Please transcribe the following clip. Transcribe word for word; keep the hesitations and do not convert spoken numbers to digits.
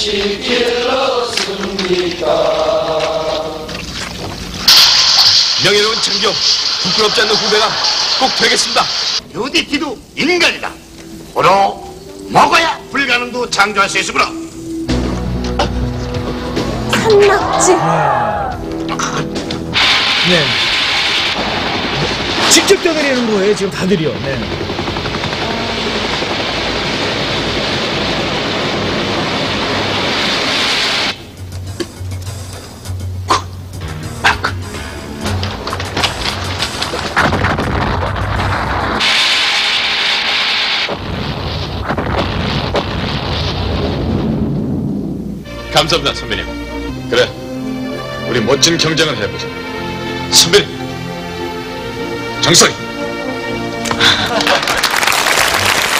것이 길렀습니까? 명예로운 장교, 부끄럽지 않는 후배가 꼭 되겠습니다. 유디티도 인간이다. 고로 먹어야 불가능도 창조할 수 있으므로. 산낙지. 네. 직접 떠내리는 거예요, 지금 다들이요. 네. 감사합니다, 선배님. 그래, 우리 멋진 경쟁을 해보자. 선배님, 정선이.